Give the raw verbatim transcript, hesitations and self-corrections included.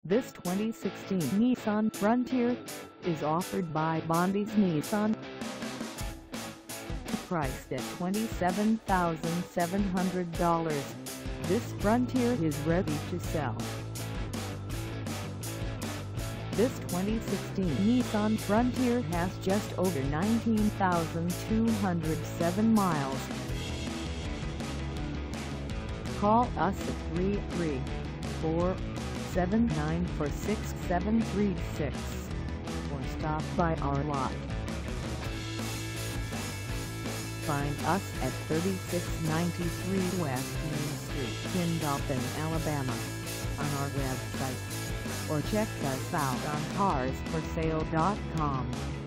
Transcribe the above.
This twenty sixteen Nissan Frontier is offered by Bondi's Nissan. Priced at twenty-seven thousand seven hundred dollars, this Frontier is ready to sell. This twenty sixteen Nissan Frontier has just over nineteen thousand two hundred seven miles. Call us at three three four, seven nine four, six seven three six or stop by our lot. Find us at thirty-six ninety-three West Main Street in Dothan, Alabama, on our website, or check us out on cars for sale dot com.